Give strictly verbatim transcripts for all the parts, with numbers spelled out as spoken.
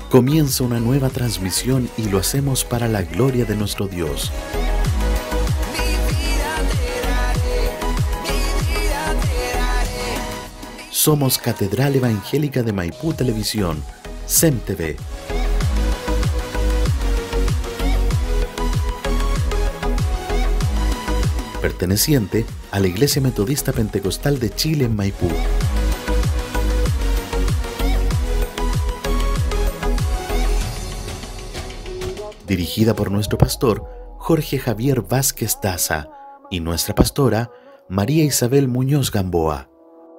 Comienza una nueva transmisión y lo hacemos para la gloria de nuestro Dios. Somos Catedral Evangélica de Maipú Televisión, S E M T V. Perteneciente a la Iglesia Metodista Pentecostal de Chile en Maipú. Dirigida por nuestro pastor Jorge Javier Vázquez Daza y nuestra pastora María Isabel Muñoz Gamboa.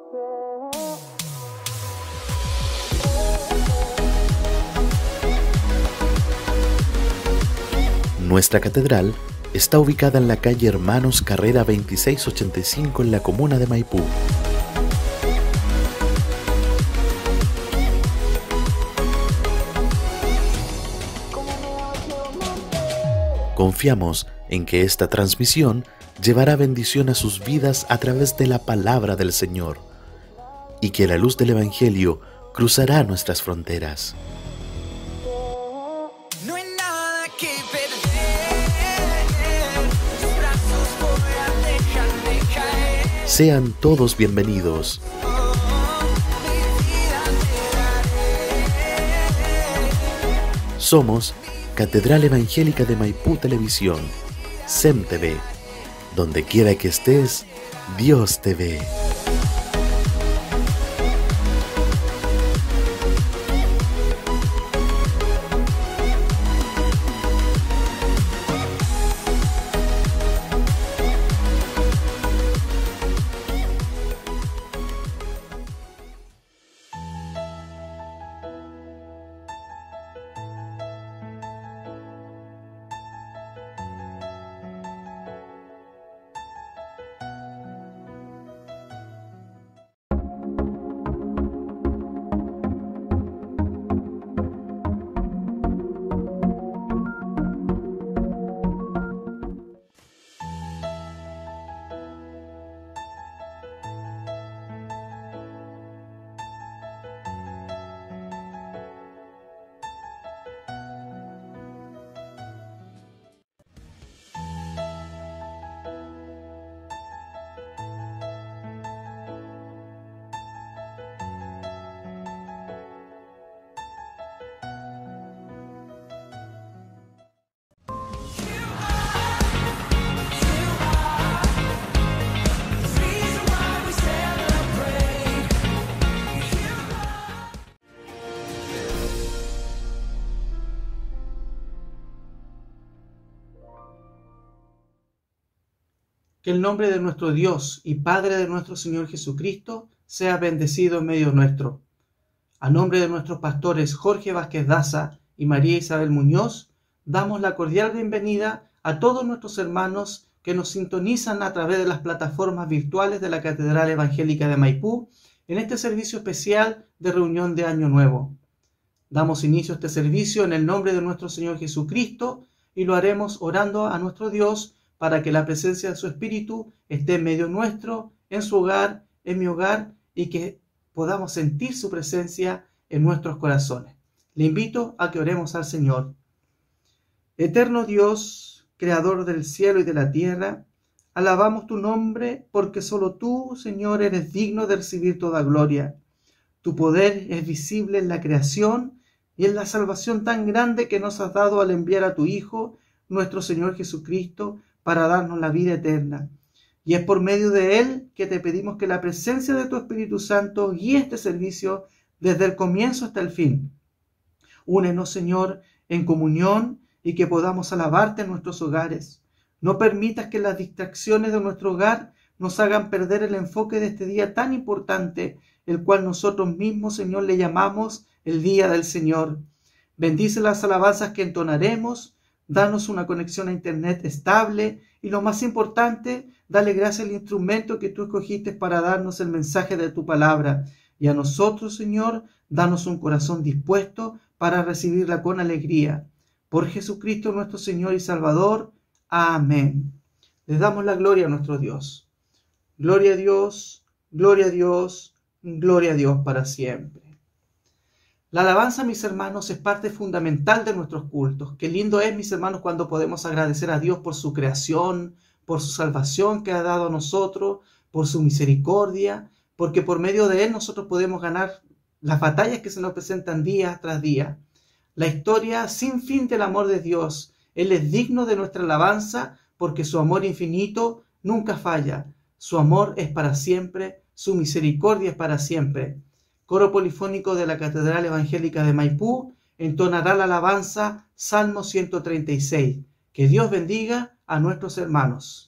Nuestra catedral está ubicada en la calle Hermanos Carrera veintiséis ochenta y cinco en la comuna de Maipú. Confiamos en que esta transmisión llevará bendición a sus vidas a través de la palabra del Señor y que la luz del Evangelio cruzará nuestras fronteras. No hay nada que perder, tus brazos voy a dejarme caer. Sean todos bienvenidos. Mi vida te daré. Somos Catedral Evangélica de Maipú Televisión, S E M T V. Donde quiera que estés, Dios te ve. Que el nombre de nuestro Dios y Padre de nuestro Señor Jesucristo sea bendecido en medio nuestro. A nombre de nuestros pastores Jorge Vázquez Daza y María Isabel Muñoz, damos la cordial bienvenida a todos nuestros hermanos que nos sintonizan a través de las plataformas virtuales de la Catedral Evangélica de Maipú en este servicio especial de reunión de Año Nuevo. Damos inicio a este servicio en el nombre de nuestro Señor Jesucristo y lo haremos orando a nuestro Dios para que la presencia de su Espíritu esté en medio nuestro, en su hogar, en mi hogar, y que podamos sentir su presencia en nuestros corazones. Le invito a que oremos al Señor. Eterno Dios, Creador del cielo y de la tierra, alabamos tu nombre porque solo tú, Señor, eres digno de recibir toda gloria. Tu poder es visible en la creación y en la salvación tan grande que nos has dado al enviar a tu Hijo, nuestro Señor Jesucristo, para darnos la vida eterna. Y es por medio de Él que te pedimos que la presencia de tu Espíritu Santo guíe este servicio desde el comienzo hasta el fin. Únenos, Señor, en comunión y que podamos alabarte en nuestros hogares. No permitas que las distracciones de nuestro hogar nos hagan perder el enfoque de este día tan importante, el cual nosotros mismos, Señor, le llamamos el Día del Señor. Bendice las alabanzas que entonaremos. Danos una conexión a internet estable y lo más importante, dale gracias al instrumento que tú escogiste para darnos el mensaje de tu palabra. Y a nosotros, Señor, danos un corazón dispuesto para recibirla con alegría. Por Jesucristo nuestro Señor y Salvador. Amén. Les damos la gloria a nuestro Dios. Gloria a Dios, gloria a Dios, gloria a Dios para siempre. La alabanza, mis hermanos, es parte fundamental de nuestros cultos. Qué lindo es, mis hermanos, cuando podemos agradecer a Dios por su creación, por su salvación que ha dado a nosotros, por su misericordia, porque por medio de Él nosotros podemos ganar las batallas que se nos presentan día tras día. La historia sin fin del amor de Dios. Él es digno de nuestra alabanza porque su amor infinito nunca falla. Su amor es para siempre, su misericordia es para siempre. Coro polifónico de la Catedral Evangélica de Maipú entonará la alabanza Salmo ciento treinta y seis. Que Dios bendiga a nuestros hermanos.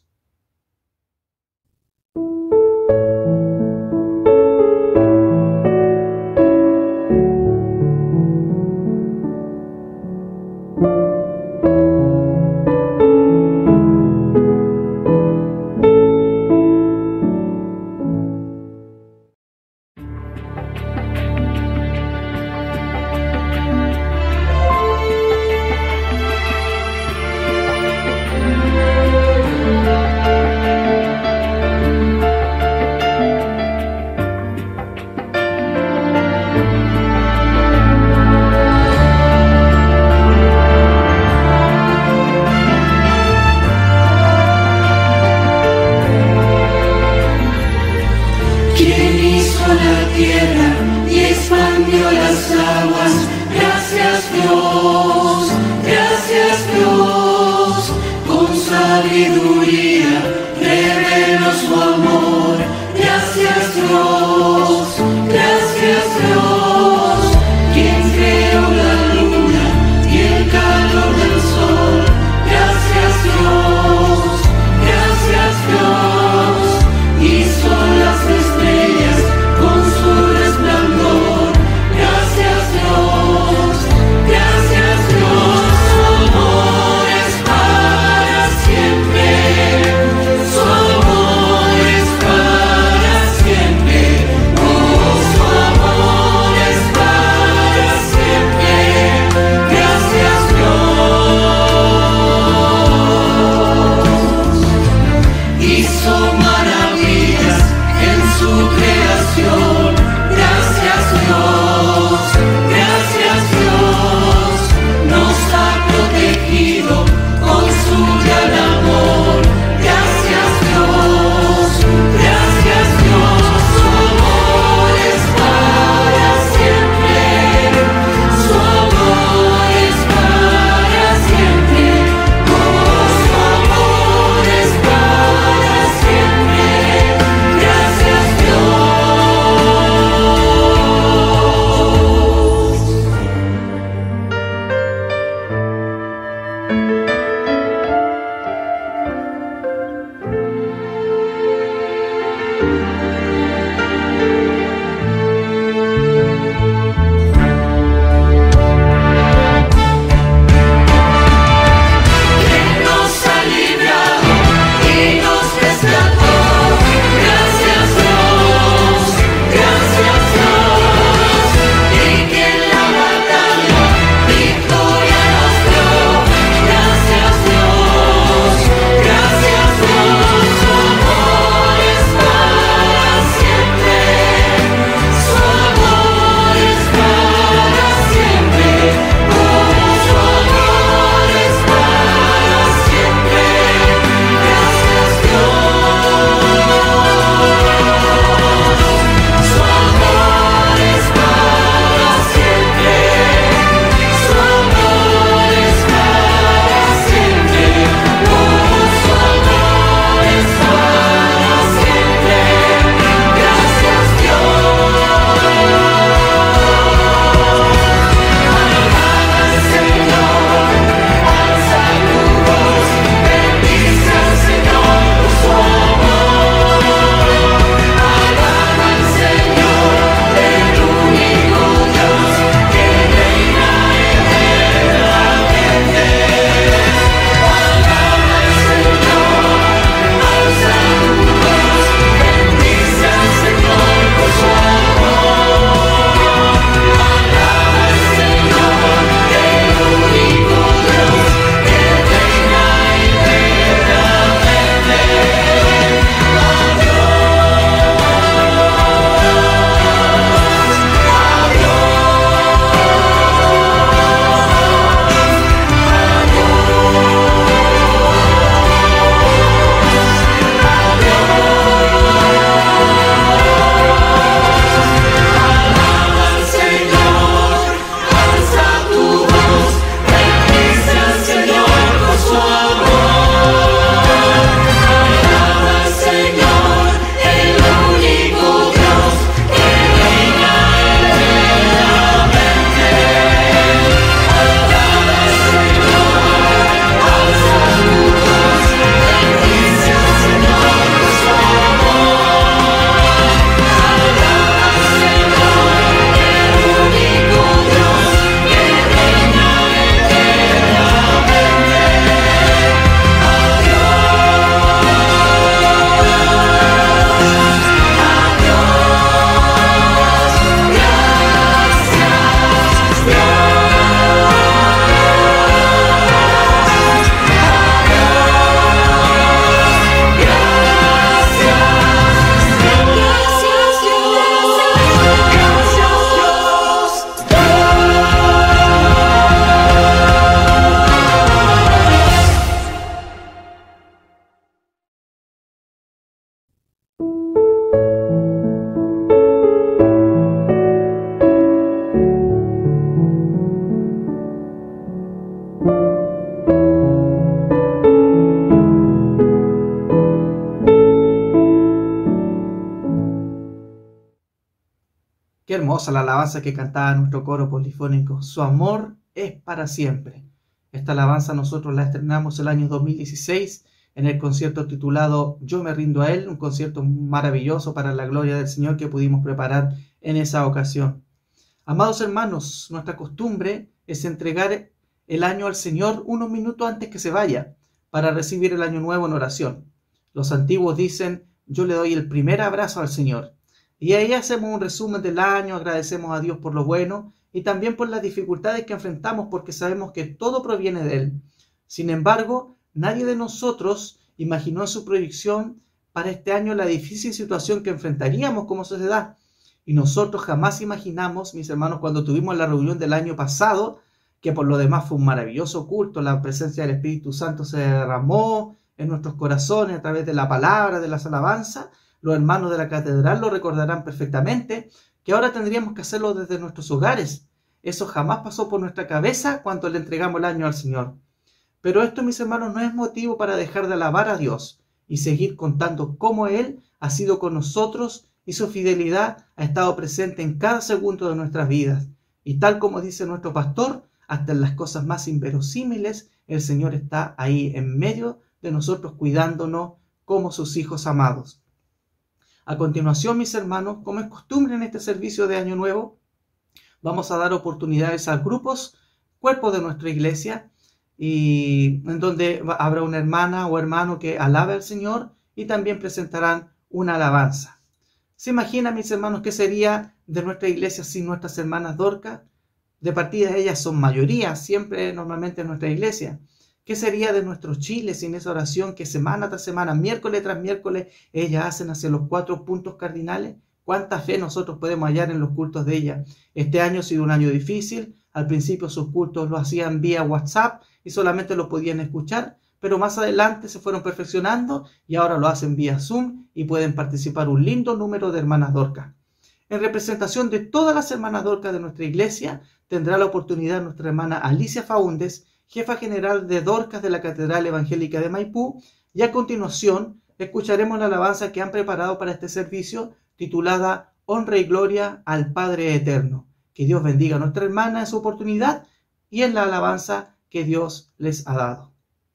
Qué hermosa la alabanza que cantaba nuestro coro polifónico. Su amor es para siempre. Esta alabanza nosotros la estrenamos el año dos mil dieciséis en el concierto titulado Yo me rindo a Él, un concierto maravilloso para la gloria del Señor que pudimos preparar en esa ocasión. Amados hermanos, nuestra costumbre es entregar el año al Señor unos minutos antes que se vaya, para recibir el año nuevo en oración. Los antiguos dicen, yo le doy el primer abrazo al Señor. Y ahí hacemos un resumen del año, agradecemos a Dios por lo bueno y también por las dificultades que enfrentamos porque sabemos que todo proviene de Él. Sin embargo, nadie de nosotros imaginó en su proyección para este año la difícil situación que enfrentaríamos como sociedad. Y nosotros jamás imaginamos, mis hermanos, cuando tuvimos la reunión del año pasado, que por lo demás fue un maravilloso culto, la presencia del Espíritu Santo se derramó en nuestros corazones a través de la palabra, de las alabanzas. Los hermanos de la catedral lo recordarán perfectamente, que ahora tendríamos que hacerlo desde nuestros hogares. Eso jamás pasó por nuestra cabeza cuando le entregamos el año al Señor. Pero esto, mis hermanos, no es motivo para dejar de alabar a Dios y seguir contando cómo Él ha sido con nosotros y su fidelidad ha estado presente en cada segundo de nuestras vidas. Y tal como dice nuestro pastor, hasta en las cosas más inverosímiles, el Señor está ahí en medio de nosotros cuidándonos como sus hijos amados. A continuación, mis hermanos, como es costumbre en este servicio de Año Nuevo, vamos a dar oportunidades a grupos, cuerpos de nuestra iglesia, y en donde habrá una hermana o hermano que alabe al Señor y también presentarán una alabanza. ¿Se imaginan, mis hermanos, qué sería de nuestra iglesia sin nuestras hermanas Dorcas? De partida ellas son mayoría, siempre normalmente en nuestra iglesia. ¿Qué sería de nuestro Chile sin esa oración que semana tras semana, miércoles tras miércoles, ellas hacen hacia los cuatro puntos cardinales? ¿Cuánta fe nosotros podemos hallar en los cultos de ellas? Este año ha sido un año difícil. Al principio sus cultos lo hacían vía WhatsApp y solamente lo podían escuchar, pero más adelante se fueron perfeccionando y ahora lo hacen vía Zoom y pueden participar un lindo número de hermanas Dorcas. En representación de todas las hermanas Dorcas de nuestra iglesia, tendrá la oportunidad nuestra hermana Alicia Faúndez, jefa general de Dorcas de la Catedral Evangélica de Maipú, y a continuación escucharemos la alabanza que han preparado para este servicio, titulada Honra y Gloria al Padre Eterno. Que Dios bendiga a nuestra hermana en su oportunidad y en la alabanza que Dios les ha dado.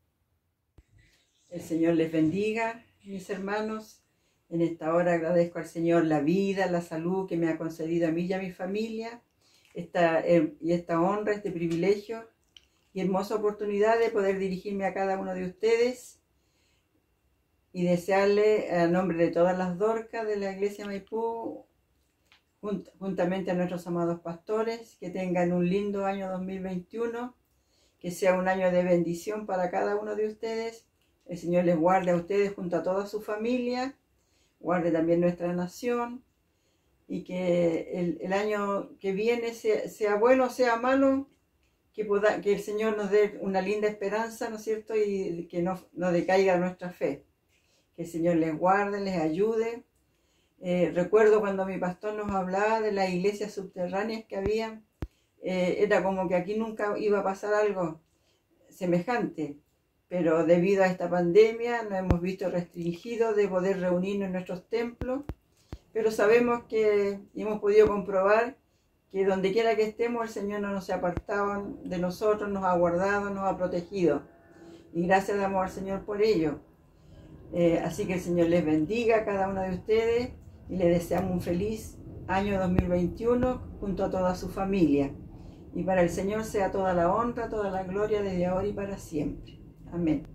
El Señor les bendiga, mis hermanos. En esta hora agradezco al Señor la vida, la salud que me ha concedido a mí y a mi familia, esta, eh, y esta honra, este privilegio y hermosa oportunidad de poder dirigirme a cada uno de ustedes y desearle, a nombre de todas las Dorcas de la Iglesia Maipú, junt, juntamente a nuestros amados pastores, que tengan un lindo año dos mil veintiuno, que sea un año de bendición para cada uno de ustedes. El Señor les guarde a ustedes junto a toda su familia, guarde también nuestra nación, y que el, el año que viene, sea, sea bueno o sea malo, que, pueda, que el Señor nos dé una linda esperanza, ¿no es cierto?, y que no, no decaiga nuestra fe. Que el Señor les guarde, les ayude. Eh, recuerdo cuando mi pastor nos hablaba de las iglesias subterráneas que había, eh, era como que aquí nunca iba a pasar algo semejante. Pero debido a esta pandemia nos hemos visto restringidos de poder reunirnos en nuestros templos, pero sabemos que hemos podido comprobar que donde quiera que estemos el Señor no nos ha apartado de nosotros, nos ha guardado, nos ha protegido. Y gracias damos al Señor por ello. Eh, así que el Señor les bendiga a cada uno de ustedes y les deseamos un feliz año dos mil veintiuno junto a toda su familia. Y para el Señor sea toda la honra, toda la gloria desde ahora y para siempre. Amén.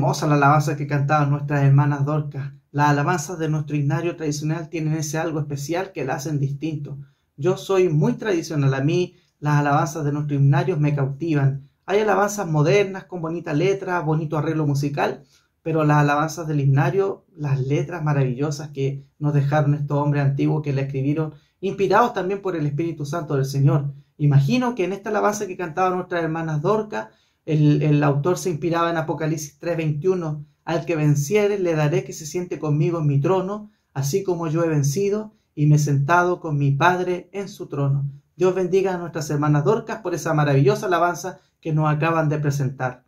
hermosa la alabanza que cantaban nuestras hermanas Dorcas. Las alabanzas de nuestro himnario tradicional tienen ese algo especial que la hacen distinto. Yo soy muy tradicional, a mí las alabanzas de nuestro himnario me cautivan. Hay alabanzas modernas con bonita letra, bonito arreglo musical, pero las alabanzas del himnario, las letras maravillosas que nos dejaron estos hombres antiguos que la escribieron, inspirados también por el Espíritu Santo del Señor. Imagino que en esta alabanza que cantaban nuestras hermanas Dorcas, el, el autor se inspiraba en Apocalipsis tres veintiuno, al que venciere le daré que se siente conmigo en mi trono, así como yo he vencido y me he sentado con mi Padre en su trono. Dios bendiga a nuestras hermanas Dorcas por esa maravillosa alabanza que nos acaban de presentar.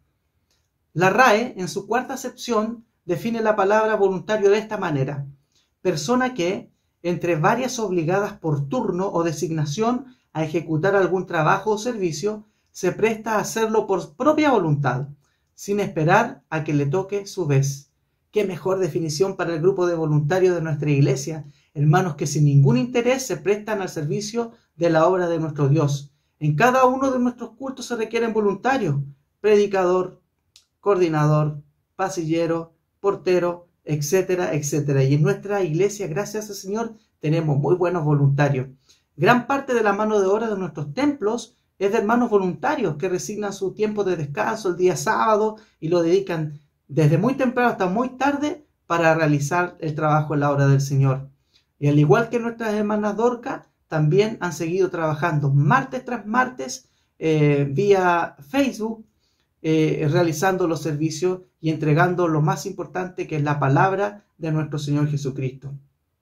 La R A E, en su cuarta acepción, define la palabra voluntario de esta manera: persona que, entre varias obligadas por turno o designación a ejecutar algún trabajo o servicio, se presta a hacerlo por propia voluntad, sin esperar a que le toque su vez. Qué mejor definición para el grupo de voluntarios de nuestra iglesia, hermanos que sin ningún interés se prestan al servicio de la obra de nuestro Dios. En cada uno de nuestros cultos se requieren voluntarios: predicador, coordinador, pasillero, portero, etcétera, etcétera. Y en nuestra iglesia, gracias al Señor, tenemos muy buenos voluntarios. Gran parte de la mano de obra de nuestros templos es de hermanos voluntarios que resignan su tiempo de descanso el día sábado y lo dedican desde muy temprano hasta muy tarde para realizar el trabajo en la obra del Señor. Y al igual que nuestras hermanas Dorcas, también han seguido trabajando martes tras martes eh, vía Facebook, eh, realizando los servicios y entregando lo más importante, que es la palabra de nuestro Señor Jesucristo.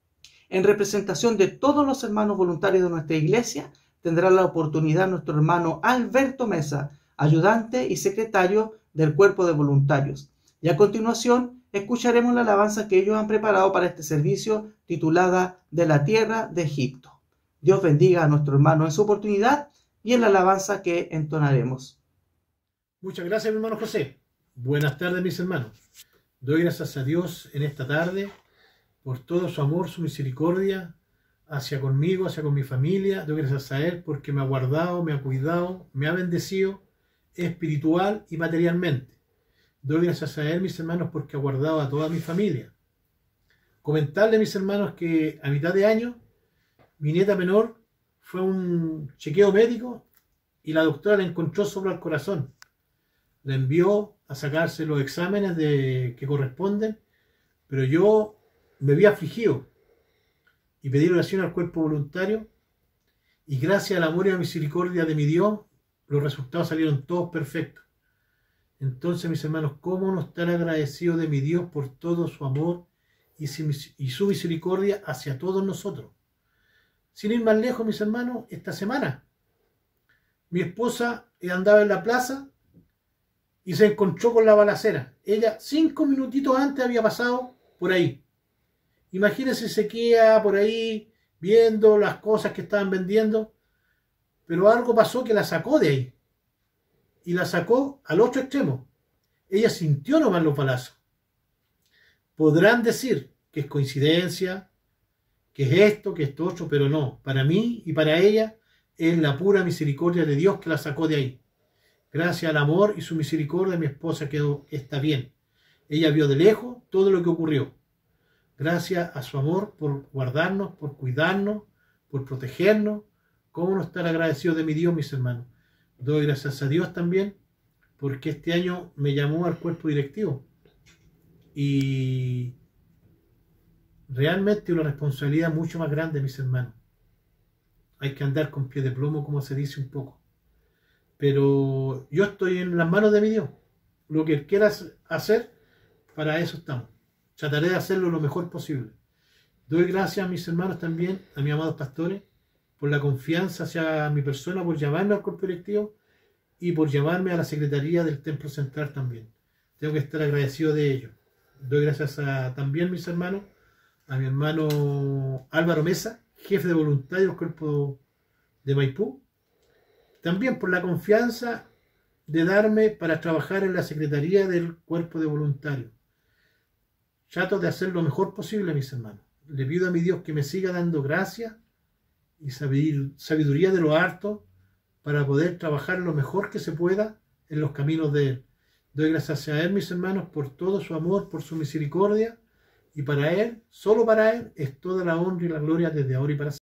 En representación de todos los hermanos voluntarios de nuestra iglesia, tendrá la oportunidad nuestro hermano Alberto Mesa, ayudante y secretario del cuerpo de voluntarios. Y a continuación escucharemos la alabanza que ellos han preparado para este servicio, titulada De la tierra de Egipto. Dios bendiga a nuestro hermano en su oportunidad y en la alabanza que entonaremos. Muchas gracias, mi hermano José. Buenas tardes, mis hermanos. Doy gracias a Dios en esta tarde por todo su amor, su misericordia hacia conmigo, hacia con mi familia. Doy gracias a Él porque me ha guardado, me ha cuidado, me ha bendecido espiritual y materialmente. Doy gracias a Él, mis hermanos, porque ha guardado a toda mi familia. Comentarle, mis hermanos, que a mitad de año mi nieta menor fue a un chequeo médico y la doctora le encontró sobre el corazón. Le envió a sacarse los exámenes de, que corresponden, pero yo me vi afligido y pedí oración al cuerpo voluntario, y gracias al amor y a la misericordia de mi Dios, los resultados salieron todos perfectos. Entonces, mis hermanos, ¿cómo no estar agradecido de mi Dios por todo su amor y su misericordia hacia todos nosotros? Sin ir más lejos, mis hermanos, esta semana mi esposa andaba en la plaza y se encontró con la balacera. Ella cinco minutitos antes había pasado por ahí. Imagínense, se queda por ahí viendo las cosas que estaban vendiendo, pero algo pasó que la sacó de ahí y la sacó al otro extremo. Ella sintió nomás los balazos. Podrán decir que es coincidencia, que es esto, que es esto otro, pero no. Para mí y para ella es la pura misericordia de Dios que la sacó de ahí. Gracias al amor y su misericordia, mi esposa quedó, está bien. Ella vio de lejos todo lo que ocurrió. Gracias a su amor por guardarnos, por cuidarnos, por protegernos. ¿Cómo no estar agradecido de mi Dios, mis hermanos? Doy gracias a Dios también porque este año me llamó al cuerpo directivo. Y realmente una responsabilidad mucho más grande, mis hermanos. Hay que andar con pie de plomo, como se dice un poco. Pero yo estoy en las manos de mi Dios. Lo que Él quiera hacer, para eso estamos. Trataré de hacerlo lo mejor posible. Doy gracias a mis hermanos también, a mis amados pastores, por la confianza hacia mi persona, por llamarme al cuerpo directivo y por llamarme a la secretaría del Templo Central también. Tengo que estar agradecido de ello. Doy gracias a, también, mis hermanos, a mi hermano Álvaro Mesa, jefe de voluntarios del cuerpo de Maipú, también por la confianza de darme para trabajar en la secretaría del cuerpo de voluntarios. Trato de hacer lo mejor posible, mis hermanos. Le pido a mi Dios que me siga dando gracia y sabiduría de lo harto para poder trabajar lo mejor que se pueda en los caminos de Él. Doy gracias a Él, mis hermanos, por todo su amor, por su misericordia, y para Él, solo para Él, es toda la honra y la gloria desde ahora y para siempre.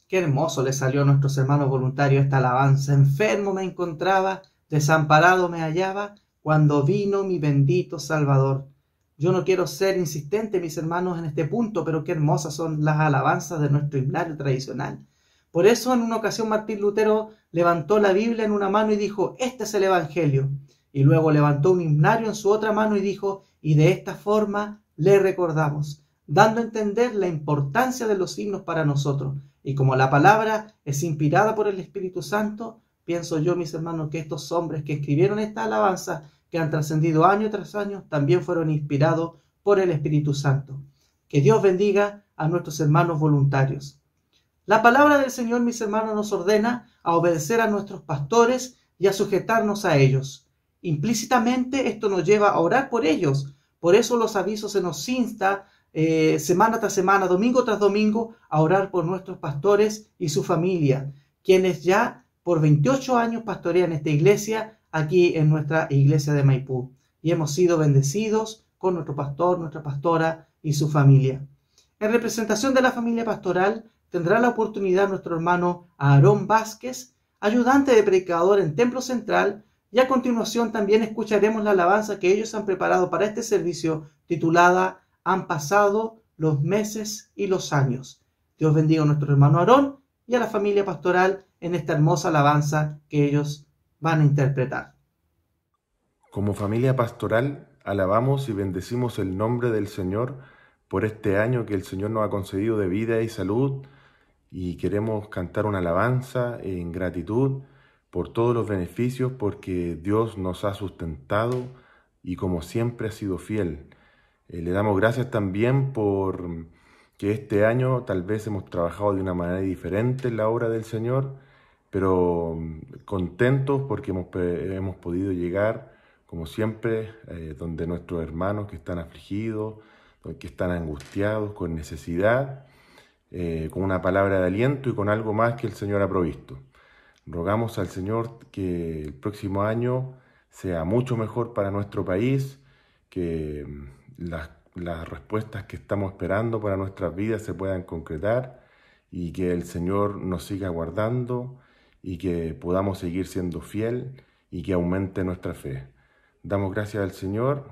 Qué hermoso le salió a nuestros hermanos voluntarios esta alabanza. Enfermo me encontraba, desamparado me hallaba, cuando vino mi bendito Salvador. Yo no quiero ser insistente, mis hermanos, en este punto, pero qué hermosas son las alabanzas de nuestro himnario tradicional. Por eso en una ocasión Martín Lutero levantó la Biblia en una mano y dijo, este es el Evangelio. Y luego levantó un himnario en su otra mano y dijo, y de esta forma le recordamos, dando a entender la importancia de los himnos para nosotros. Y como la palabra es inspirada por el Espíritu Santo, pienso yo, mis hermanos, que estos hombres que escribieron esta alabanza, que han trascendido año tras año, también fueron inspirados por el Espíritu Santo. Que Dios bendiga a nuestros hermanos voluntarios. La palabra del Señor, mis hermanos, nos ordena a obedecer a nuestros pastores y a sujetarnos a ellos. Implícitamente esto nos lleva a orar por ellos. Por eso los avisos se nos insta eh, semana tras semana, domingo tras domingo, a orar por nuestros pastores y su familia, quienes ya por veintiocho años pastorean esta iglesia aquí en nuestra iglesia de Maipú. Y hemos sido bendecidos con nuestro pastor, nuestra pastora y su familia. En representación de la familia pastoral tendrá la oportunidad nuestro hermano Aarón Vázquez, ayudante de predicador en Templo Central, y a continuación también escucharemos la alabanza que ellos han preparado para este servicio titulada Han pasado los meses y los años. Dios bendiga a nuestro hermano Aarón y a la familia pastoral en esta hermosa alabanza que ellos van a interpretar. Como familia pastoral, alabamos y bendecimos el nombre del Señor por este año que el Señor nos ha concedido de vida y salud, y queremos cantar una alabanza en gratitud por todos los beneficios, porque Dios nos ha sustentado y como siempre ha sido fiel. Eh, le damos gracias también por que este año tal vez hemos trabajado de una manera diferente en la obra del Señor, pero contentos porque hemos, hemos podido llegar, como siempre, eh, donde nuestros hermanos que están afligidos, que están angustiados, con necesidad, eh, con una palabra de aliento y con algo más que el Señor ha provisto. Rogamos al Señor que el próximo año sea mucho mejor para nuestro país, que las, las respuestas que estamos esperando para nuestras vidas se puedan concretar y que el Señor nos siga guardando y que podamos seguir siendo fiel y que aumente nuestra fe. Damos gracias al Señor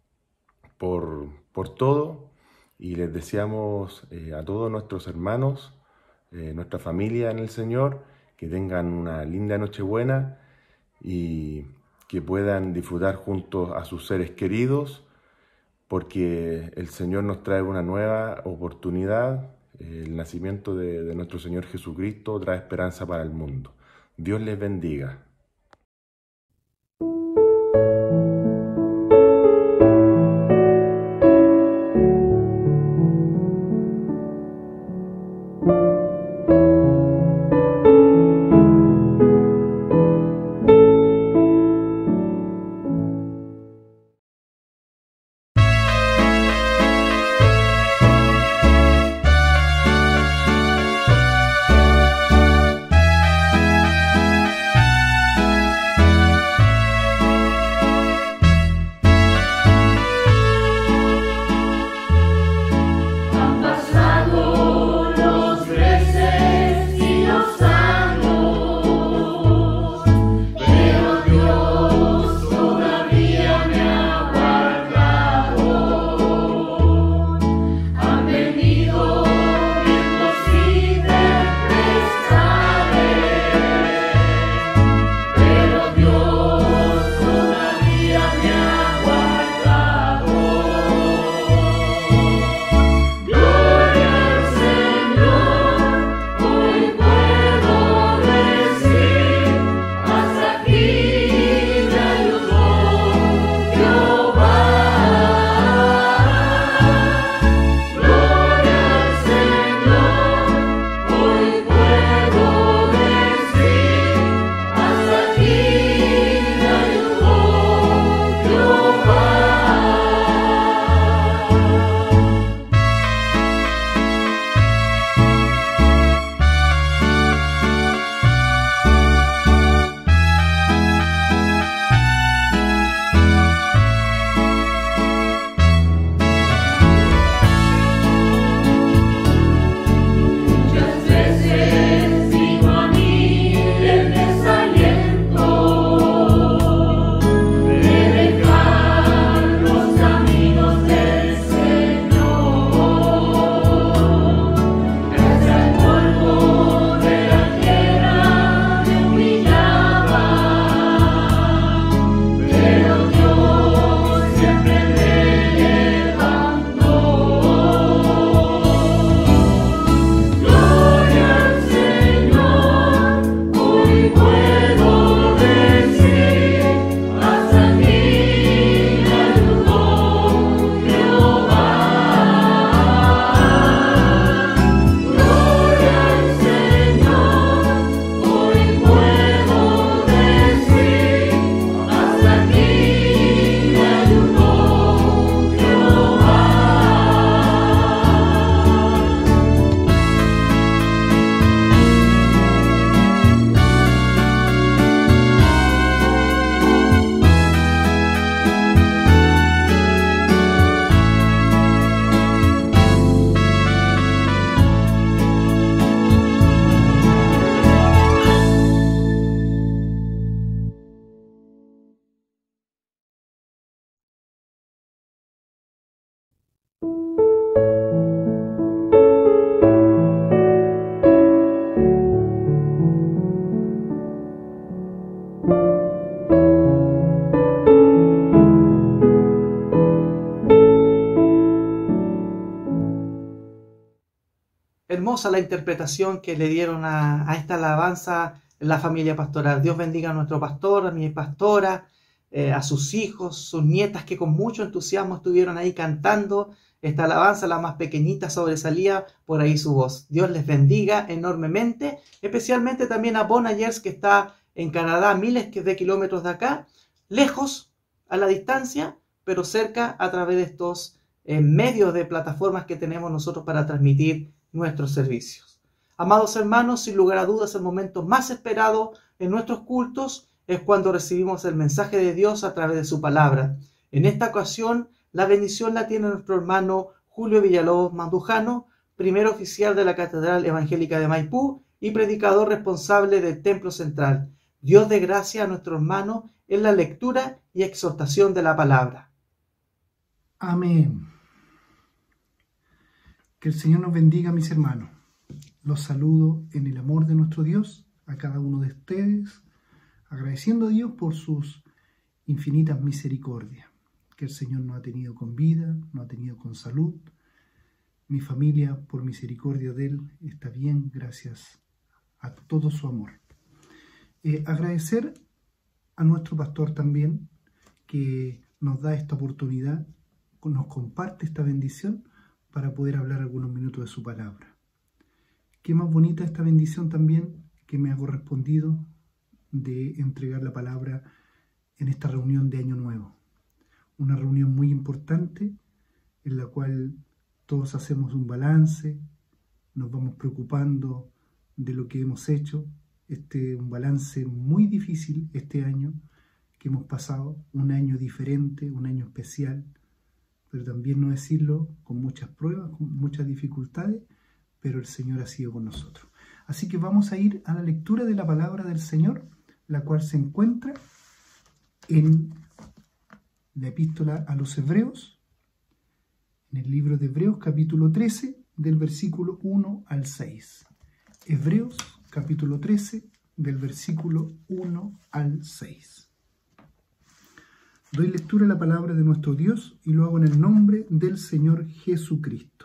por, por todo y les deseamos eh, a todos nuestros hermanos, eh, nuestra familia en el Señor, que tengan una linda Nochebuena y que puedan disfrutar juntos a sus seres queridos, porque el Señor nos trae una nueva oportunidad. El nacimiento de, de nuestro Señor Jesucristo trae esperanza para el mundo. Dios les bendiga. hermosa la interpretación que le dieron a, a esta alabanza la familia pastoral. Dios bendiga a nuestro pastor, a mi pastora, eh, a sus hijos, sus nietas que con mucho entusiasmo estuvieron ahí cantando esta alabanza. La más pequeñita sobresalía por ahí su voz. Dios les bendiga enormemente, especialmente también a Bonayers, que está en Canadá, miles de kilómetros de acá, lejos a la distancia, pero cerca a través de estos eh, medios de plataformas que tenemos nosotros para transmitir nuestros servicios. Amados hermanos, sin lugar a dudas, el momento más esperado en nuestros cultos es cuando recibimos el mensaje de Dios a través de su palabra. En esta ocasión, la bendición la tiene nuestro hermano Julio Villalobos Mandujano, primer oficial de la Catedral Evangélica de Maipú y predicador responsable del Templo Central. Dios dé gracia a nuestro hermano en la lectura y exhortación de la palabra. Amén. Que el Señor nos bendiga, mis hermanos. Los saludo en el amor de nuestro Dios a cada uno de ustedes, agradeciendo a Dios por sus infinitas misericordias, que el Señor nos ha tenido con vida, nos ha tenido con salud. Mi familia, por misericordia de Él, está bien, gracias a todo su amor. Eh, agradecer a nuestro pastor también, que nos da esta oportunidad, nos comparte esta bendición para poder hablar algunos minutos de su palabra. Qué más bonita esta bendición también que me ha correspondido de entregar la palabra en esta reunión de Año Nuevo. Una reunión muy importante en la cual todos hacemos un balance, nos vamos preocupando de lo que hemos hecho. Este un balance muy difícil este año que hemos pasado, un año diferente, un año especial, pero también no decirlo con muchas pruebas, con muchas dificultades, pero el Señor ha sido con nosotros. Así que vamos a ir a la lectura de la palabra del Señor, la cual se encuentra en la epístola a los Hebreos, en el libro de Hebreos capítulo trece, del versículo uno al seis. Hebreos capítulo trece, del versículo uno al seis. Doy lectura a la palabra de nuestro Dios y lo hago en el nombre del Señor Jesucristo.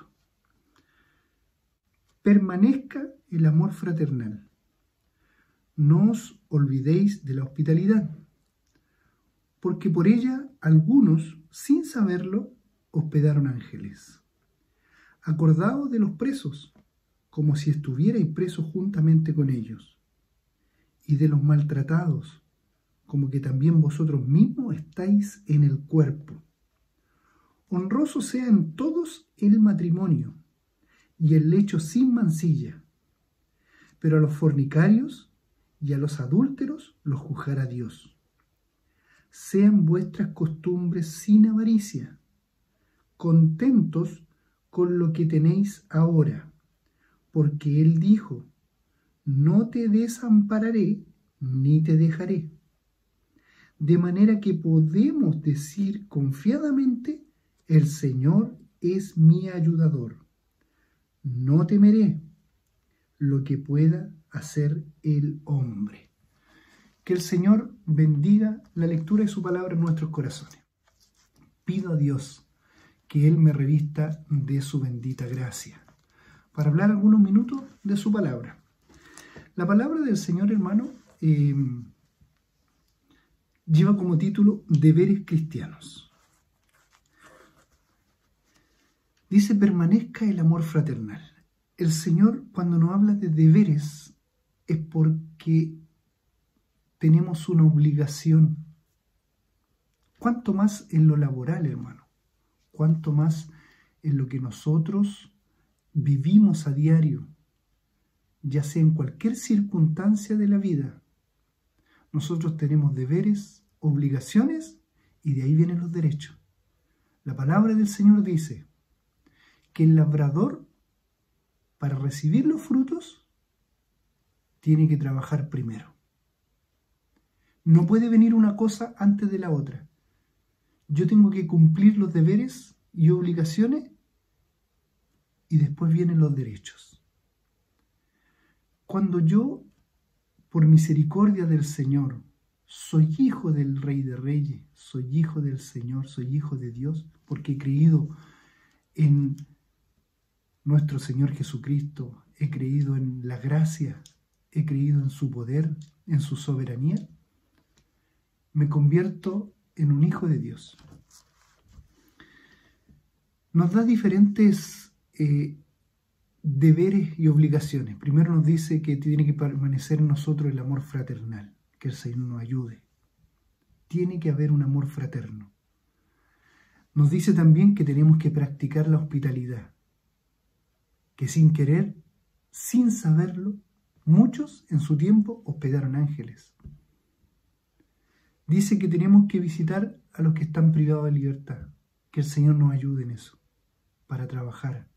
Permanezca el amor fraternal. No os olvidéis de la hospitalidad, porque por ella algunos, sin saberlo, hospedaron ángeles. Acordaos de los presos, como si estuvierais presos juntamente con ellos, y de los maltratados, como que también vosotros mismos estáis en el cuerpo. Honroso sea en todos el matrimonio, y el lecho sin mancilla, pero a los fornicarios y a los adúlteros los juzgará Dios. Sean vuestras costumbres sin avaricia, contentos con lo que tenéis ahora, porque Él dijo, no te desampararé ni te dejaré. De manera que podemos decir confiadamente, el Señor es mi ayudador. No temeré lo que pueda hacer el hombre. Que el Señor bendiga la lectura de su palabra en nuestros corazones. Pido a Dios que Él me revista de su bendita gracia, para hablar algunos minutos de su palabra. La palabra del Señor, hermano, eh, lleva como título Deberes cristianos. Dice, permanezca el amor fraternal. El Señor, cuando nos habla de deberes, es porque tenemos una obligación. ¿Cuánto más en lo laboral, hermano? ¿Cuánto más en lo que nosotros vivimos a diario? Ya sea en cualquier circunstancia de la vida. Nosotros tenemos deberes, obligaciones, y de ahí vienen los derechos. La palabra del Señor dice que el labrador, para recibir los frutos, tiene que trabajar primero. No puede venir una cosa antes de la otra. Yo tengo que cumplir los deberes y obligaciones y después vienen los derechos. Cuando yo, por misericordia del Señor, soy hijo del Rey de Reyes, soy hijo del Señor, soy hijo de Dios, porque he creído en nuestro Señor Jesucristo, he creído en la gracia, he creído en su poder, en su soberanía, me convierto en un hijo de Dios. Nos da diferentes eh, deberes y obligaciones. Primero nos dice que tiene que permanecer en nosotros el amor fraternal, que el Señor nos ayude. Tiene que haber un amor fraterno. Nos dice también que tenemos que practicar la hospitalidad, que sin querer, sin saberlo, muchos en su tiempo hospedaron ángeles. Dice que tenemos que visitar a los que están privados de libertad, que el Señor nos ayude en eso, para trabajar.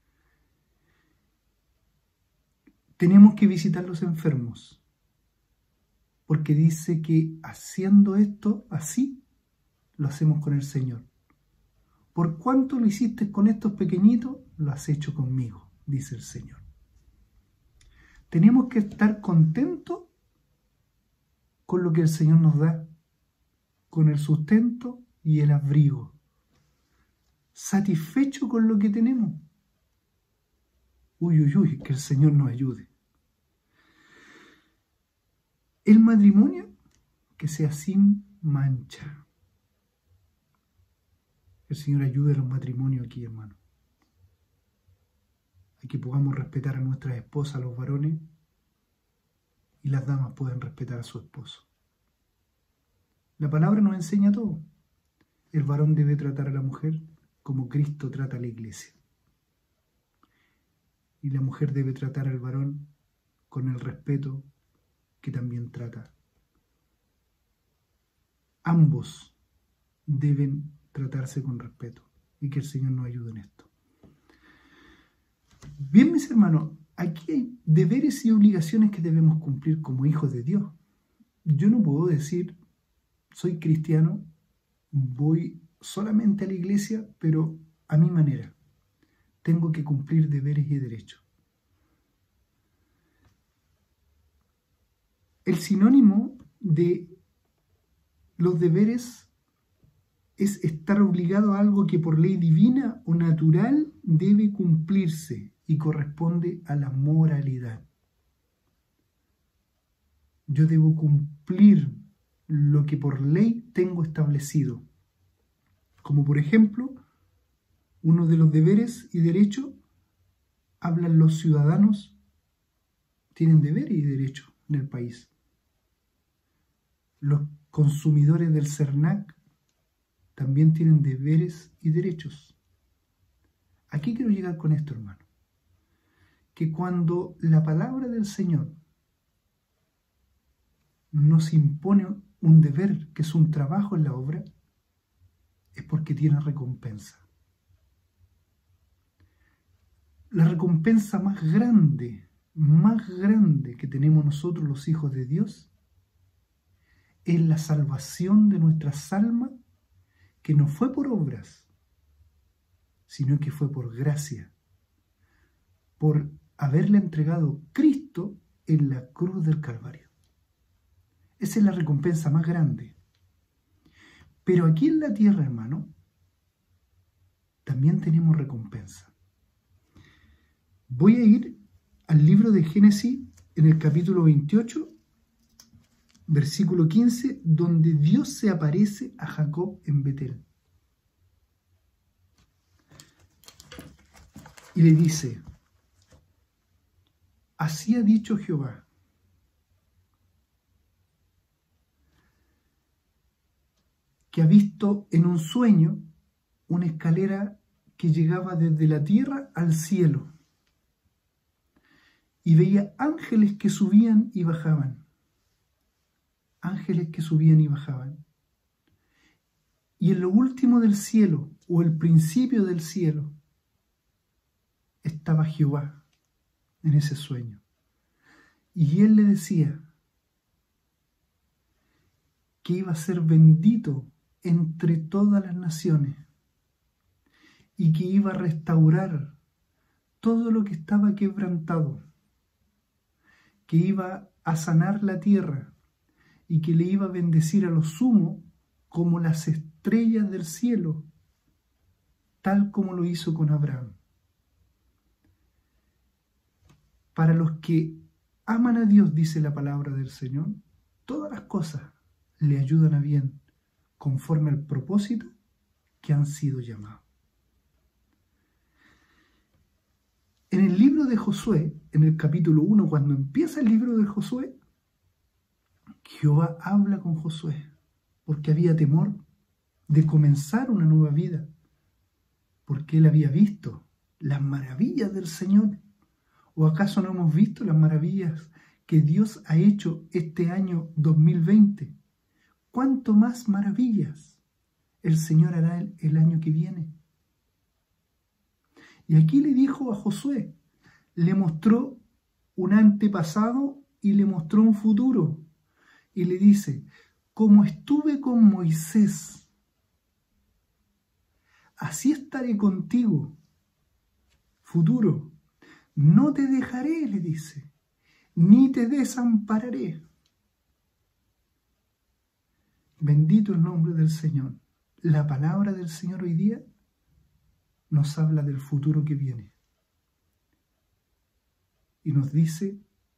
Tenemos que visitar a los enfermos, porque dice que haciendo esto así, lo hacemos con el Señor. Por cuanto lo hiciste con estos pequeñitos, lo has hecho conmigo, dice el Señor. Tenemos que estar contentos con lo que el Señor nos da, con el sustento y el abrigo. Satisfecho con lo que tenemos. Uy, uy, uy, que el Señor nos ayude. El matrimonio que sea sin mancha. El Señor ayude a los matrimonios aquí, hermano. A que podamos respetar a nuestras esposas, los varones, y las damas pueden respetar a su esposo. La palabra nos enseña todo. El varón debe tratar a la mujer como Cristo trata a la iglesia. Y la mujer debe tratar al varón con el respeto que también trata. Ambos deben tratarse con respeto y que el Señor nos ayude en esto. Bien, mis hermanos, aquí hay deberes y obligaciones que debemos cumplir como hijos de Dios. Yo no puedo decir, soy cristiano, voy solamente a la iglesia, pero a mi manera. Tengo que cumplir deberes y derechos. El sinónimo de los deberes es estar obligado a algo que por ley divina o natural debe cumplirse y corresponde a la moralidad. Yo debo cumplir lo que por ley tengo establecido. Como por ejemplo, uno de los deberes y derechos, hablan los ciudadanos, tienen deberes y derechos en el país. Los consumidores del CERNAC también tienen deberes y derechos. Aquí quiero llegar con esto, hermano. Que cuando la palabra del Señor nos impone un deber, que es un trabajo en la obra, es porque tiene recompensa. La recompensa más grande, más grande que tenemos nosotros los hijos de Dios, es la salvación de nuestras almas, que no fue por obras, sino que fue por gracia, por haberle entregado Cristo en la cruz del Calvario. Esa es la recompensa más grande. Pero aquí en la tierra, hermano, también tenemos recompensa. Voy a ir al libro de Génesis en el capítulo veintiocho, versículo quince, donde Dios se aparece a Jacob en Betel. Y le dice, así ha dicho Jehová, que ha visto en un sueño una escalera que llegaba desde la tierra al cielo, y veía ángeles que subían y bajaban, ángeles que subían y bajaban. Y en lo último del cielo, o el principio del cielo, estaba Jehová en ese sueño. Y él le decía que iba a ser bendito entre todas las naciones y que iba a restaurar todo lo que estaba quebrantado, que iba a sanar la tierra y que le iba a bendecir a lo sumo como las estrellas del cielo, tal como lo hizo con Abraham. Para los que aman a Dios, dice la palabra del Señor, todas las cosas le ayudan a bien, conforme al propósito que han sido llamados. En el libro de Josué, en el capítulo uno, cuando empieza el libro de Josué, Jehová habla con Josué, porque había temor de comenzar una nueva vida, porque él había visto las maravillas del Señor. ¿O acaso no hemos visto las maravillas que Dios ha hecho este año dos mil veinte? ¿Cuánto más maravillas el Señor hará el, el año que viene? Y aquí le dijo a Josué, le mostró un antepasado y le mostró un futuro. Y le dice, como estuve con Moisés, así estaré contigo. Futuro, no te dejaré, le dice, ni te desampararé. Bendito el nombre del Señor. La palabra del Señor hoy día nos habla del futuro que viene. Y nos dice,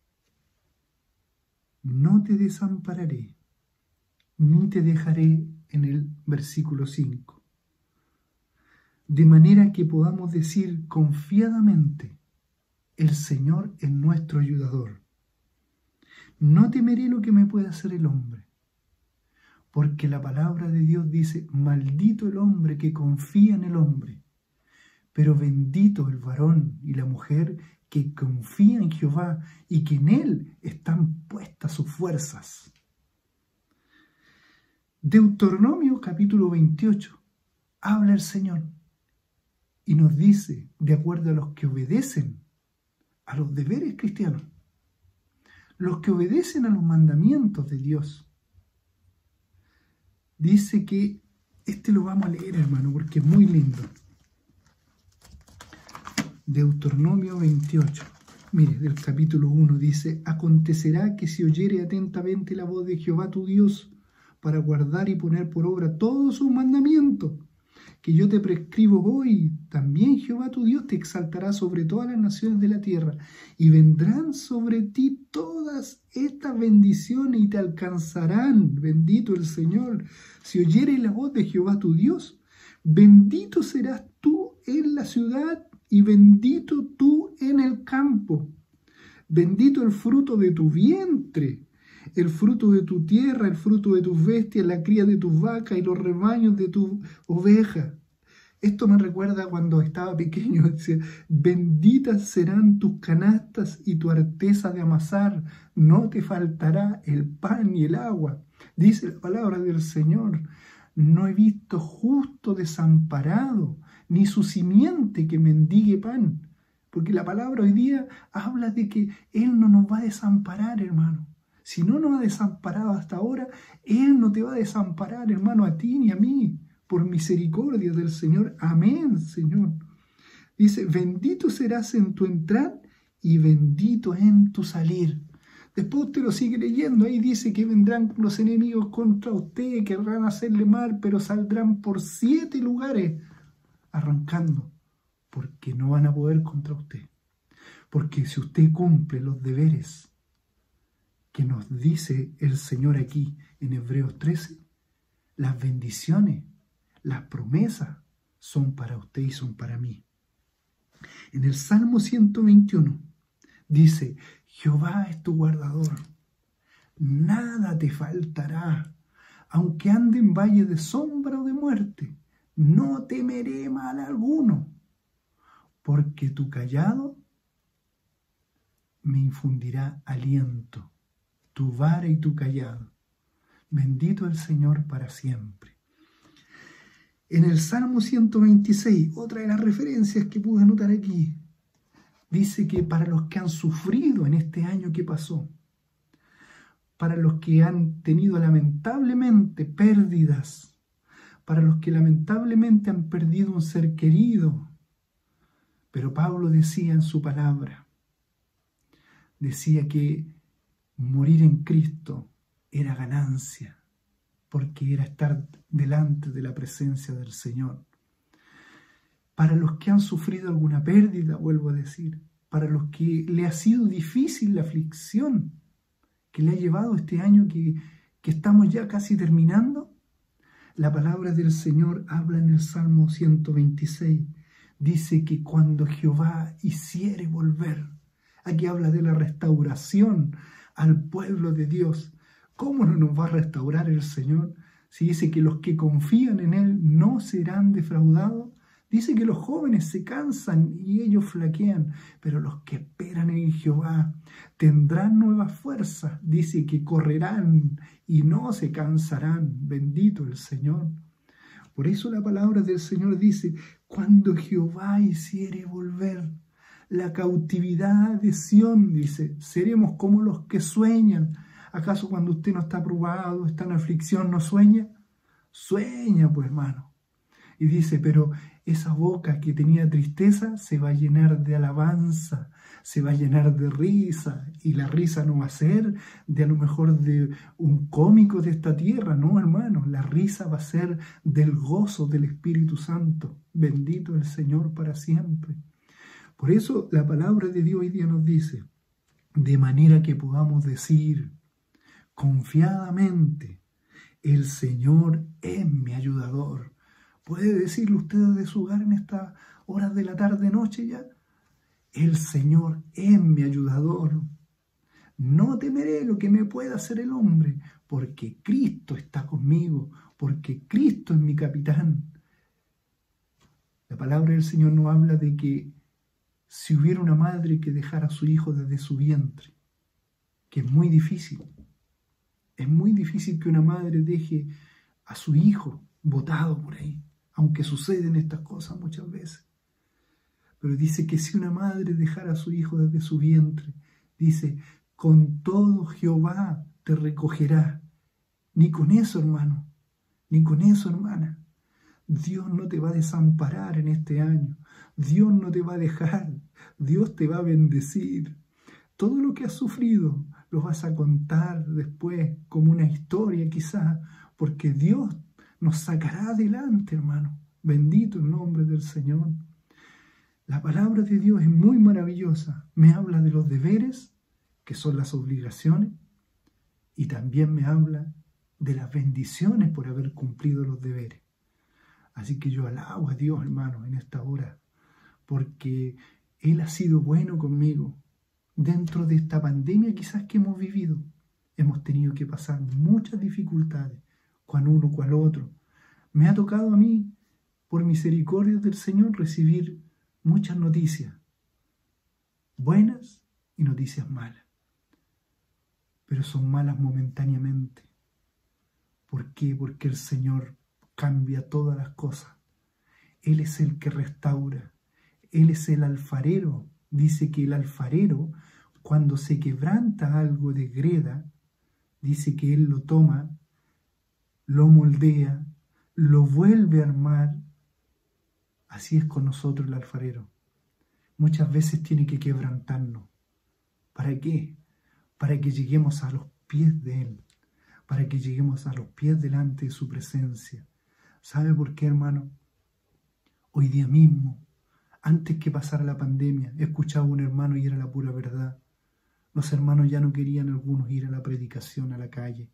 no te desampararé, ni te dejaré, en el versículo cinco. De manera que podamos decir confiadamente, el Señor es nuestro ayudador. No temeré lo que me pueda hacer el hombre, porque la palabra de Dios dice, maldito el hombre que confía en el hombre, pero bendito el varón y la mujer que confía en Jehová y que en Él están puestas sus fuerzas. Deuteronomio capítulo veintiocho, habla el Señor y nos dice, de acuerdo a los que obedecen a los deberes cristianos, los que obedecen a los mandamientos de Dios, dice que, este lo vamos a leer, hermano, porque es muy lindo. Deuteronomio veintiocho, mire, del capítulo uno, dice, acontecerá que si oyere atentamente la voz de Jehová tu Dios, para guardar y poner por obra todos sus mandamientos, que yo te prescribo hoy, también Jehová tu Dios te exaltará sobre todas las naciones de la tierra, y vendrán sobre ti todas estas bendiciones y te alcanzarán, bendito el Señor, si oyeres la voz de Jehová tu Dios, bendito serás tú en la ciudad y bendito tú en el campo, bendito el fruto de tu vientre, el fruto de tu tierra, el fruto de tus bestias, la cría de tus vacas y los rebaños de tus ovejas. Esto me recuerda cuando estaba pequeño, decía, benditas serán tus canastas y tu arteza de amasar, no te faltará el pan y el agua. Dice la palabra del Señor, no he visto justo desamparado, ni su simiente que mendigue pan. Porque la palabra hoy día habla de que Él no nos va a desamparar, hermano. Si no nos ha desamparado hasta ahora, Él no te va a desamparar, hermano, a ti ni a mí, por misericordia del Señor. Amén, Señor. Dice, bendito serás en tu entrar y bendito en tu salir. Después usted lo sigue leyendo, ahí dice que vendrán los enemigos contra usted, querrán hacerle mal, pero saldrán por siete lugares arrancando, porque no van a poder contra usted. Porque si usted cumple los deberes que nos dice el Señor aquí en Hebreos trece, las bendiciones, las promesas son para usted y son para mí. En el Salmo ciento veintiuno dice, Jehová es tu guardador, nada te faltará, aunque ande en valle de sombra o de muerte, no temeré mal alguno, porque tu cayado me infundirá aliento, tu vara y tu cayado. Bendito el Señor para siempre. En el Salmo ciento veintiséis, otra de las referencias que pude anotar aquí, dice que para los que han sufrido en este año que pasó, para los que han tenido lamentablemente pérdidas, para los que lamentablemente han perdido un ser querido, pero Pablo decía en su palabra, decía que morir en Cristo era ganancia, porque era estar delante de la presencia del Señor. Para los que han sufrido alguna pérdida, vuelvo a decir, para los que le ha sido difícil la aflicción que le ha llevado este año que, que estamos ya casi terminando. La palabra del Señor habla en el Salmo ciento veintiséis. Dice que cuando Jehová hiciere volver, aquí habla de la restauración al pueblo de Dios. ¿Cómo no nos va a restaurar el Señor? Si dice que los que confían en Él no serán defraudados. Dice que los jóvenes se cansan y ellos flaquean, pero los que esperan en Jehová tendrán nuevas fuerzas. Dice que correrán y no se cansarán. Bendito el Señor. Por eso la palabra del Señor dice, cuando Jehová hiciere volver la cautividad de Sión, dice, seremos como los que sueñan. ¿Acaso cuando usted no está probado, está en aflicción, no sueña? Sueña, pues, hermano. Y dice, pero esa boca que tenía tristeza se va a llenar de alabanza, se va a llenar de risa, y la risa no va a ser de a lo mejor de un cómico de esta tierra, no, hermano, la risa va a ser del gozo del Espíritu Santo. Bendito el Señor para siempre. Por eso la palabra de Dios hoy día nos dice, de manera que podamos decir confiadamente, el Señor es mi ayudador. ¿Puede decirlo usted desde su hogar en estas horas de la tarde-noche ya? El Señor es mi ayudador. No temeré lo que me pueda hacer el hombre, porque Cristo está conmigo, porque Cristo es mi capitán. La palabra del Señor nos habla de que si hubiera una madre que dejara a su hijo desde su vientre, que es muy difícil, es muy difícil que una madre deje a su hijo botado por ahí, aunque suceden estas cosas muchas veces. Pero dice que si una madre dejara a su hijo desde su vientre, dice, con todo Jehová te recogerá. Ni con eso, hermano, ni con eso, hermana. Dios no te va a desamparar en este año. Dios no te va a dejar. Dios te va a bendecir. Todo lo que has sufrido lo vas a contar después como una historia quizás, porque Dios nos sacará adelante, hermano. Bendito el nombre del Señor. La palabra de Dios es muy maravillosa. Me habla de los deberes, que son las obligaciones, y también me habla de las bendiciones por haber cumplido los deberes. Así que yo alabo a Dios, hermano, en esta hora, porque Él ha sido bueno conmigo. Dentro de esta pandemia quizás que hemos vivido, hemos tenido que pasar muchas dificultades, cual uno, cual otro. Me ha tocado a mí, por misericordia del Señor, recibir muchas noticias, buenas y noticias malas. Pero son malas momentáneamente. ¿Por qué? Porque el Señor cambia todas las cosas. Él es el que restaura. Él es el alfarero. Dice que el alfarero, cuando se quebranta algo de greda, dice que Él lo toma, lo moldea, lo vuelve a armar. Así es con nosotros el alfarero. Muchas veces tiene que quebrantarnos. ¿Para qué? Para que lleguemos a los pies de Él. Para que lleguemos a los pies delante de su presencia. ¿Sabe por qué, hermano? Hoy día mismo, antes que pasara la pandemia, escuchaba a un hermano y era la pura verdad. Los hermanos ya no querían algunos ir a la predicación, a la calle.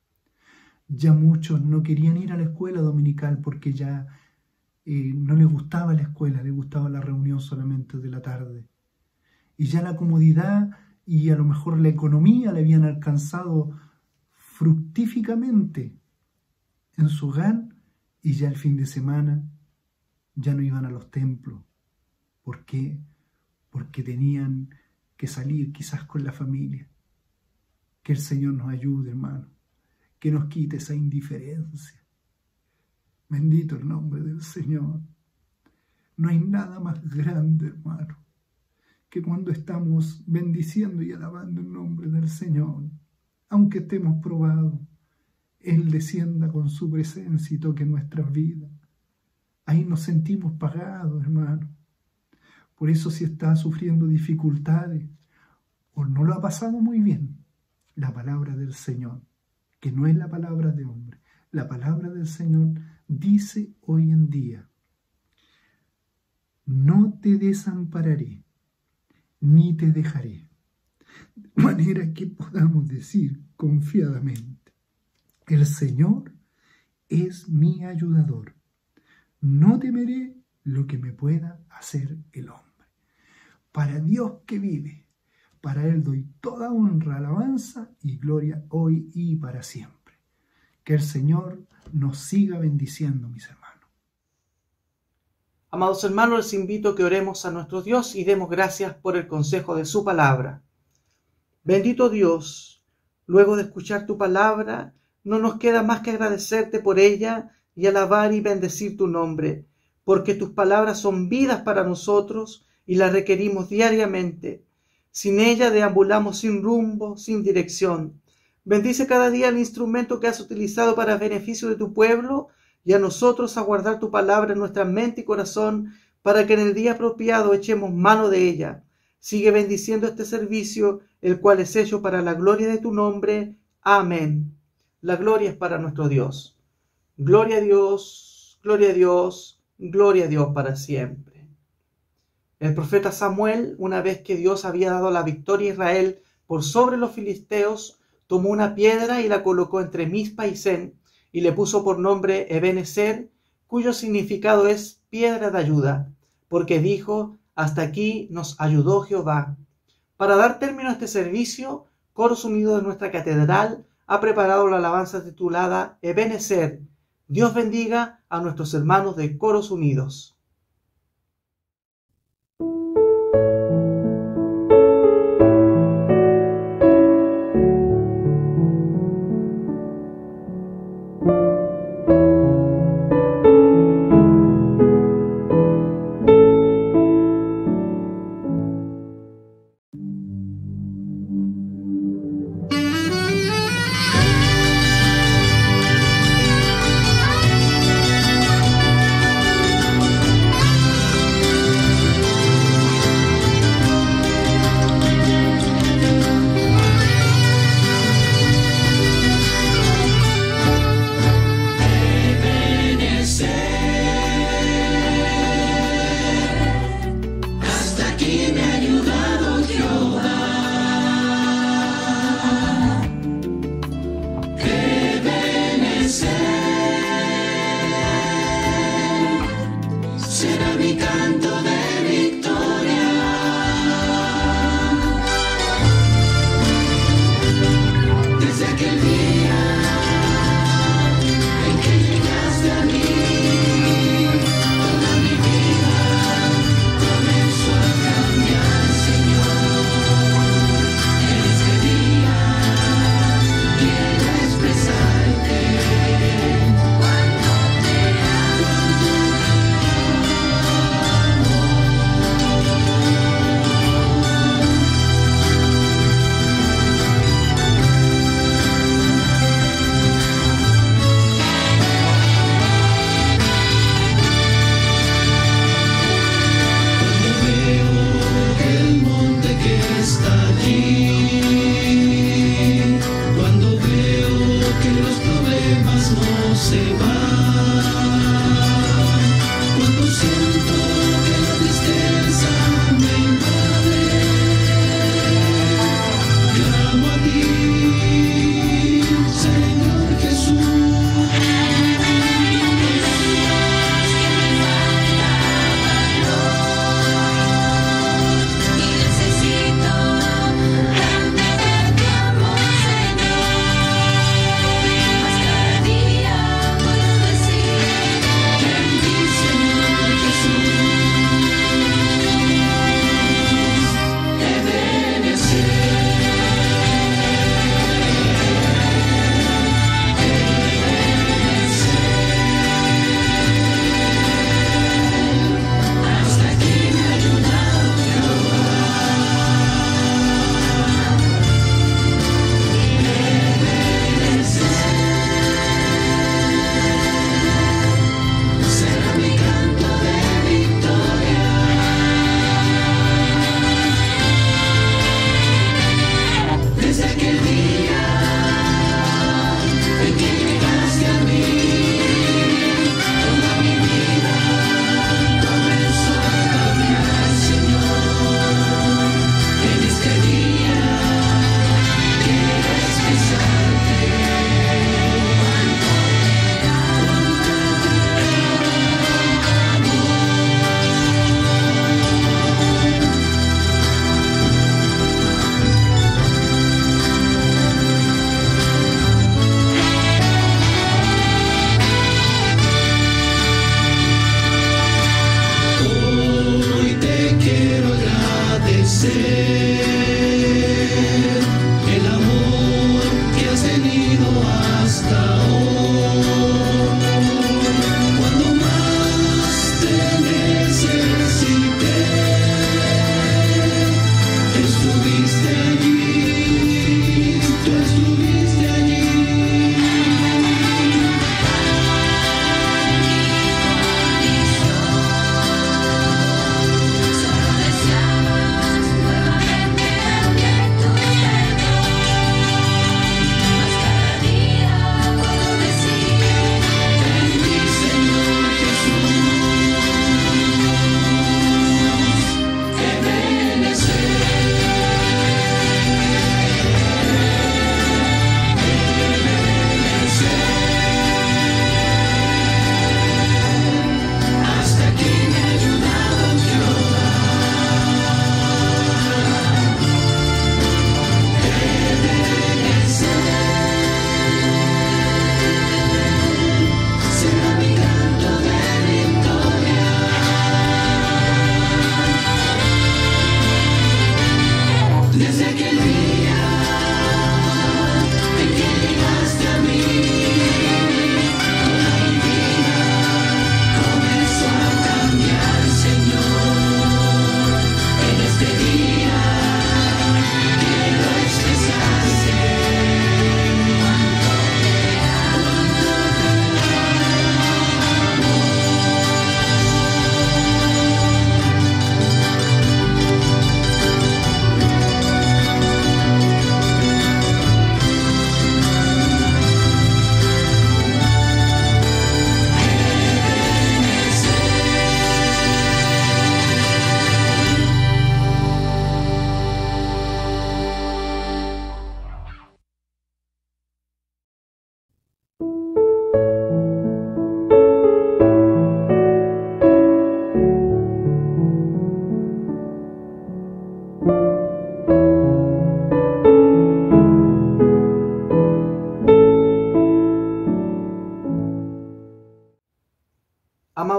Ya muchos no querían ir a la escuela dominical porque ya eh, no les gustaba la escuela, les gustaba la reunión solamente de la tarde. Y ya la comodidad y a lo mejor la economía le habían alcanzado fructíficamente en su hogar y ya el fin de semana ya no iban a los templos. ¿Por qué? Porque tenían que salir quizás con la familia. Que el Señor nos ayude, hermano. Que nos quite esa indiferencia. Bendito el nombre del Señor. No hay nada más grande, hermano, que cuando estamos bendiciendo y alabando el nombre del Señor, aunque estemos probados, Él descienda con su presencia y toque nuestras vidas. Ahí nos sentimos pagados, hermano. Por eso, si está sufriendo dificultades o no lo ha pasado muy bien, la palabra del Señor, que no es la palabra de hombre, la palabra del Señor dice hoy en día: no te desampararé, ni te dejaré. De manera que podamos decir confiadamente, el Señor es mi ayudador. No temeré lo que me pueda hacer el hombre. Para Dios que vive, para Él doy toda honra, alabanza y gloria hoy y para siempre. Que el Señor nos siga bendiciendo, mis hermanos. Amados hermanos, les invito a que oremos a nuestro Dios y demos gracias por el consejo de su palabra. Bendito Dios, luego de escuchar tu palabra, no nos queda más que agradecerte por ella y alabar y bendecir tu nombre, porque tus palabras son vidas para nosotros y las requerimos diariamente. Sin ella deambulamos sin rumbo, sin dirección. Bendice cada día el instrumento que has utilizado para beneficio de tu pueblo y a nosotros a guardar tu palabra en nuestra mente y corazón para que en el día apropiado echemos mano de ella. Sigue bendiciendo este servicio, el cual es hecho para la gloria de tu nombre. Amén. La gloria es para nuestro Dios. Gloria a Dios, gloria a Dios, gloria a Dios para siempre. El profeta Samuel, una vez que Dios había dado la victoria a Israel por sobre los filisteos, tomó una piedra y la colocó entre Mizpa y Sen, y le puso por nombre Ebenezer, cuyo significado es piedra de ayuda, porque dijo, hasta aquí nos ayudó Jehová. Para dar término a este servicio, Coros Unidos de nuestra catedral ha preparado la alabanza titulada Ebenezer. Dios bendiga a nuestros hermanos de Coros Unidos.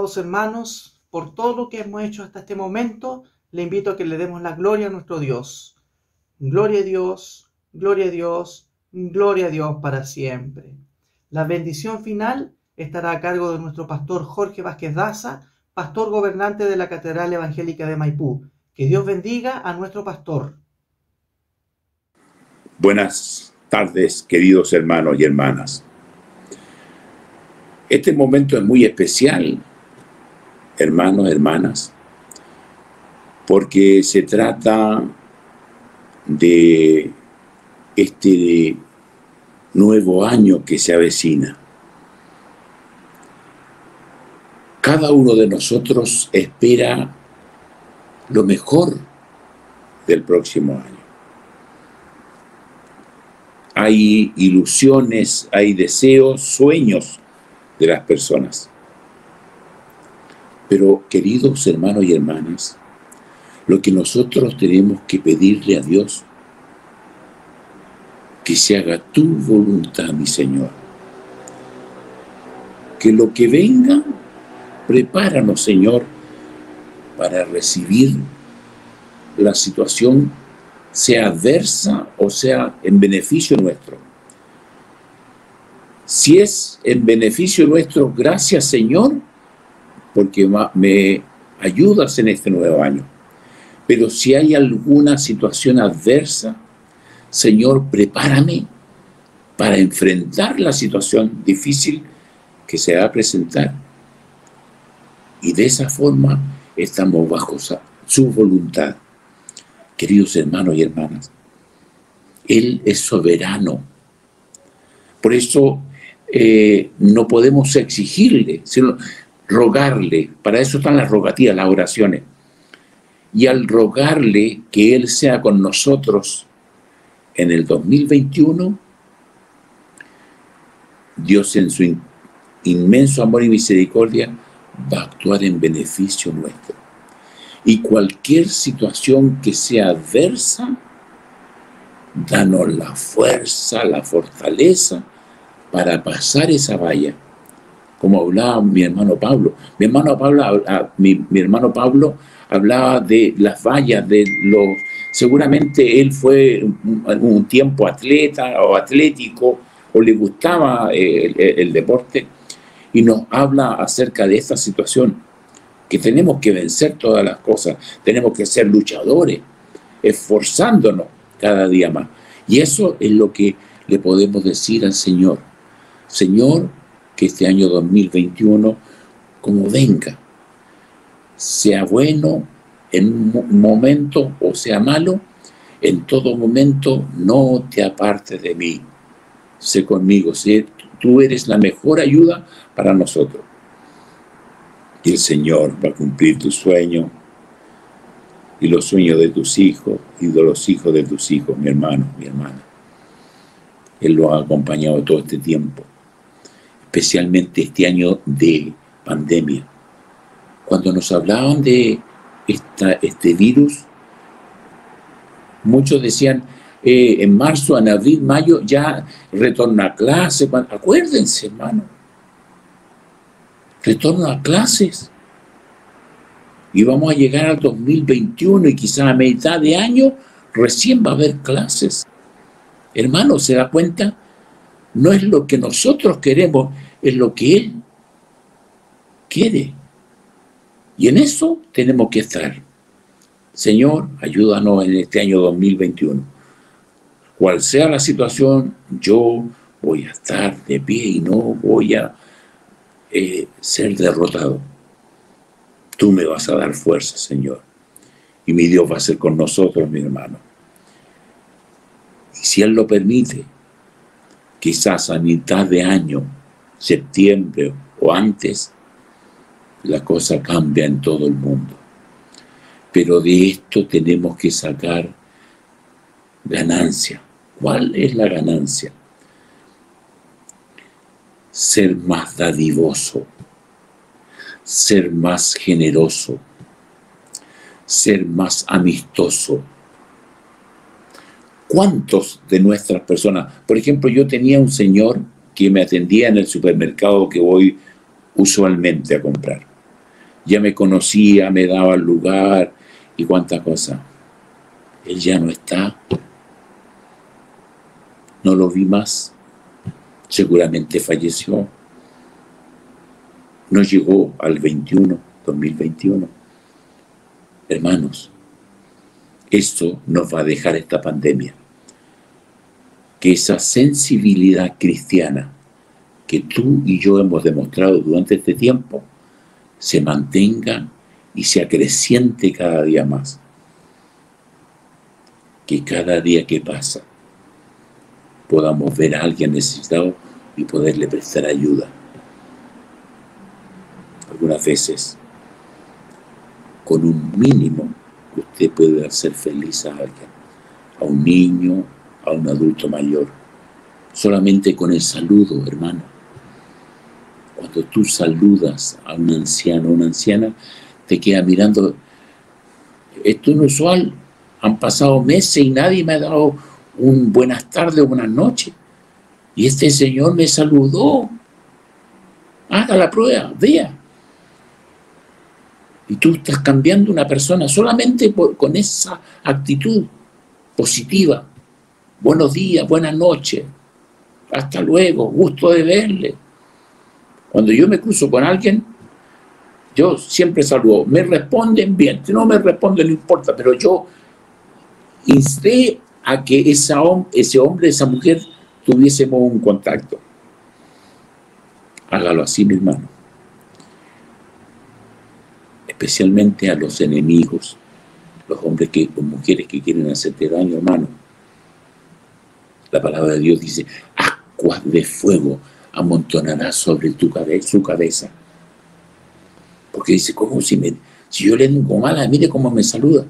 amados hermanos, por todo lo que hemos hecho hasta este momento, le invito a que le demos la gloria a nuestro Dios. Gloria a Dios, gloria a Dios, gloria a Dios para siempre. La bendición final estará a cargo de nuestro pastor Jorge Vázquez Daza, pastor gobernante de la Catedral Evangélica de Maipú. Que Dios bendiga a nuestro pastor. Buenas tardes, queridos hermanos y hermanas. Este momento es muy especial, hermanos, hermanas, porque se trata de este nuevo año que se avecina. Cada uno de nosotros espera lo mejor del próximo año. Hay ilusiones, hay deseos, sueños de las personas. Pero, queridos hermanos y hermanas, lo que nosotros tenemos que pedirle a Dios, que se haga tu voluntad, mi Señor. Que lo que venga, prepáranos, Señor, para recibir la situación, sea adversa o sea en beneficio nuestro. Si es en beneficio nuestro, gracias, Señor, porque me ayudas en este nuevo año. Pero si hay alguna situación adversa, Señor, prepárame para enfrentar la situación difícil que se va a presentar. Y de esa forma estamos bajo su voluntad. Queridos hermanos y hermanas, Él es soberano. Por eso eh, no podemos exigirle, sino rogarle. Para eso están las rogativas, las oraciones. Y al rogarle que Él sea con nosotros en el dos mil veintiuno, Dios en su in, inmenso amor y misericordia va a actuar en beneficio nuestro. Y cualquier situación que sea adversa, danos la fuerza, la fortaleza para pasar esa valla. Como hablaba mi hermano Pablo. Mi hermano Pablo, mi, mi hermano Pablo hablaba de las vallas, de los... Seguramente él fue un, un tiempo atleta o atlético, o le gustaba el, el, el deporte, y nos habla acerca de esta situación, que tenemos que vencer todas las cosas, tenemos que ser luchadores, esforzándonos cada día más. Y eso es lo que le podemos decir al Señor. Señor, que este año dos mil veintiuno, como venga, sea bueno en un momento o sea malo, en todo momento no te apartes de mí. Sé conmigo, sé, tú eres la mejor ayuda para nosotros. Y el Señor va a cumplir tu sueño y los sueños de tus hijos y de los hijos de tus hijos, mi hermano, mi hermana. Él lo ha acompañado todo este tiempo, especialmente este año de pandemia. Cuando nos hablaban de esta, este virus, muchos decían, eh, en marzo, en abril, mayo, ya retorno a clase. Acuérdense, hermano, retorno a clases. Y vamos a llegar al dos mil veintiuno y quizás a mitad de año recién va a haber clases. Hermano, ¿se da cuenta? No es lo que nosotros queremos, es lo que Él quiere. Y en eso tenemos que estar. Señor, ayúdanos en este año dos mil veintiuno. Cual sea la situación, yo voy a estar de pie y no voy a eh, ser derrotado. Tú me vas a dar fuerza, Señor. Y mi Dios va a ser con nosotros, mi hermano. Y si Él lo permite, quizás a mitad de año, septiembre o antes, la cosa cambia en todo el mundo. Pero de esto tenemos que sacar ganancia. ¿Cuál es la ganancia? Ser más dadivoso, ser más generoso, ser más amistoso. ¿Cuántos de nuestras personas? Por ejemplo, yo tenía un señor que me atendía en el supermercado que voy usualmente a comprar. ya me conocía, me daba el lugar y cuántas cosas. Él ya no está. No lo vi más. Seguramente falleció. No llegó al veintiuno, dos mil veintiuno. Hermanos, esto nos va a dejar esta pandemia. Que esa sensibilidad cristiana que tú y yo hemos demostrado durante este tiempo se mantenga y se acreciente cada día más. Que cada día que pasa podamos ver a alguien necesitado y poderle prestar ayuda. Algunas veces, con un mínimo, usted puede hacer feliz a alguien, a un niño, a un adulto mayor. Solamente con el saludo, hermano. Cuando tú saludas a un anciano o una anciana, te queda mirando. Esto es inusual. Han pasado meses y nadie me ha dado un buenas tardes o buenas noches. Y este señor me saludó. Haga la prueba, vea. Y tú estás cambiando una persona solamente por, con esa actitud positiva. Buenos días, buenas noches. Hasta luego, gusto de verle. Cuando yo me cruzo con alguien, yo siempre saludo. Me responden bien. Si no me responden, no importa. Pero yo insté a que esa, ese hombre, esa mujer, tuviésemos un contacto. Hágalo así, mi hermano. Especialmente a los enemigos, los hombres que, o mujeres que quieren hacerte daño, hermano. La palabra de Dios dice, aguas de fuego amontonará sobre tu cabeza, su cabeza. Porque dice, ¿cómo si, me, si yo le digo mala, mire cómo me saluda?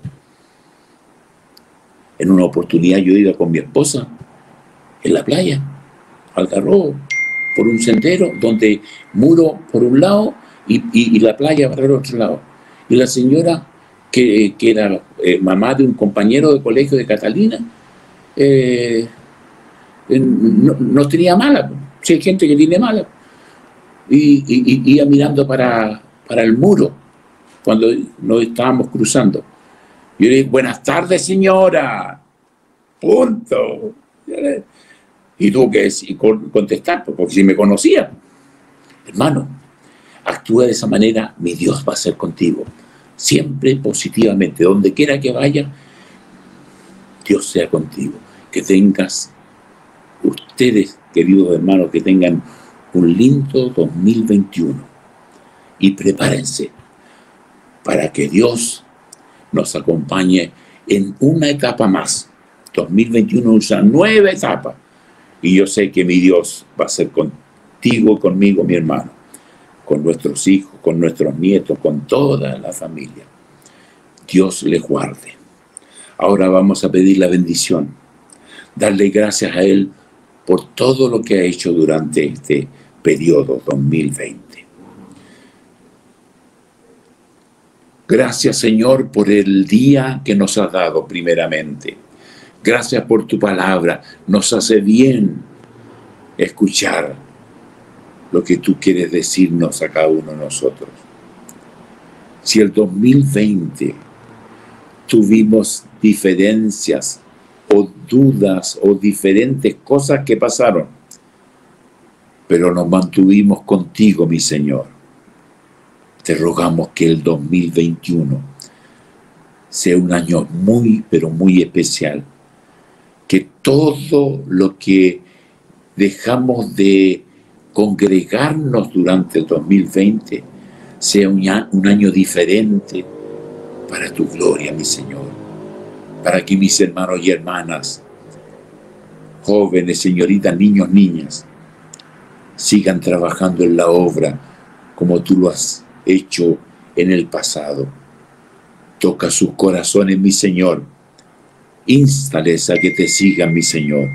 En una oportunidad yo iba con mi esposa en la playa, Algarrobo, por un sendero donde muro por un lado y, y, y la playa para el otro lado. Y la señora, que, que era eh, mamá de un compañero de colegio de Catalina, eh, eh, no, no tenía mala. Si hay gente que tiene mala. Y, y, y iba mirando para, para el muro cuando nos estábamos cruzando. Yo le dije, buenas tardes, señora. Punto. Y tuvo que decir, contestar, porque si me conocía. Hermano, actúa de esa manera, mi Dios va a ser contigo. Siempre positivamente, donde quiera que vaya, Dios sea contigo. Que tengas, ustedes, queridos hermanos, que tengan un lindo dos mil veintiuno. Y prepárense para que Dios nos acompañe en una etapa más. dos mil veintiuno es una nueva etapa. Y yo sé que mi Dios va a ser contigo, conmigo, mi hermano, con nuestros hijos, con nuestros nietos, con toda la familia. Dios les guarde. Ahora vamos a pedir la bendición. Darle gracias a Él por todo lo que ha hecho durante este periodo dos mil veinte. Gracias, Señor, por el día que nos has dado primeramente. Gracias por tu palabra. Nos hace bien escuchar lo que tú quieres decirnos a cada uno de nosotros. Si el dos mil veinte tuvimos diferencias o dudas o diferentes cosas que pasaron, pero nos mantuvimos contigo, mi Señor. Te rogamos que el dos mil veintiuno sea un año muy, pero muy especial. Que todo lo que dejamos de congregarnos durante el dos mil veinte sea un, un año diferente para tu gloria, mi Señor. Para que mis hermanos y hermanas, jóvenes, señoritas, niños, niñas, sigan trabajando en la obra como tú lo has hecho en el pasado. Toca sus corazones, mi Señor. Instales a que te sigan, mi Señor.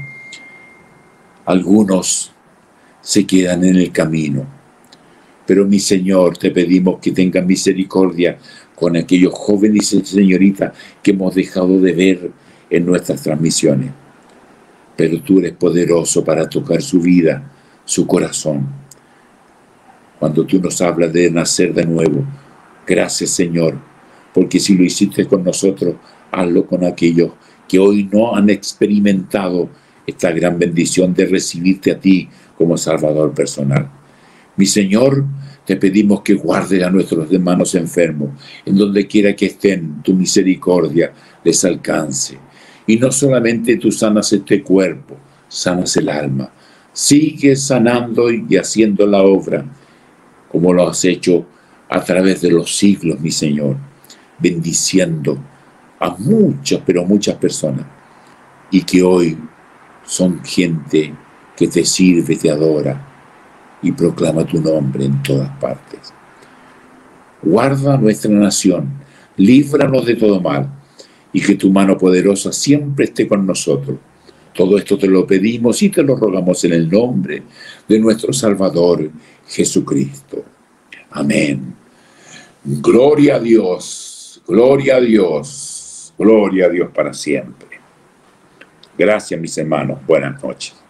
Algunos se quedan en el camino, pero mi Señor, te pedimos que tengas misericordia con aquellos jóvenes y señoritas que hemos dejado de ver en nuestras transmisiones. Pero tú eres poderoso para tocar su vida, su corazón. Cuando tú nos hablas de nacer de nuevo, Gracias, Señor, porque si lo hiciste con nosotros, hazlo con aquellos que hoy no han experimentado esta gran bendición de recibirte a ti como Salvador personal. Mi Señor, te pedimos que guardes a nuestros hermanos enfermos, en donde quiera que estén, tu misericordia les alcance. Y no solamente tú sanas este cuerpo, sanas el alma. Sigue sanando y haciendo la obra, como lo has hecho a través de los siglos, mi Señor, bendiciendo a muchas, pero muchas personas, y que hoy son gente que te sirve, te adora y proclama tu nombre en todas partes. Guarda nuestra nación, líbranos de todo mal, y que tu mano poderosa siempre esté con nosotros. Todo esto te lo pedimos y te lo rogamos en el nombre de nuestro Salvador Jesucristo. Amén. Gloria a Dios, gloria a Dios, gloria a Dios para siempre. Gracias, mis hermanos. Buenas noches.